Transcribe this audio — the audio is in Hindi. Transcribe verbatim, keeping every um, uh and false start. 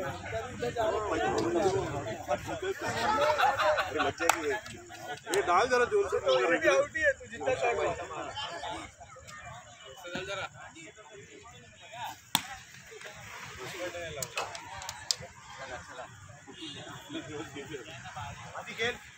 ये डाल जरा जोर से तो आउट ही है तू जितना शॉट मार चल जरा चला चला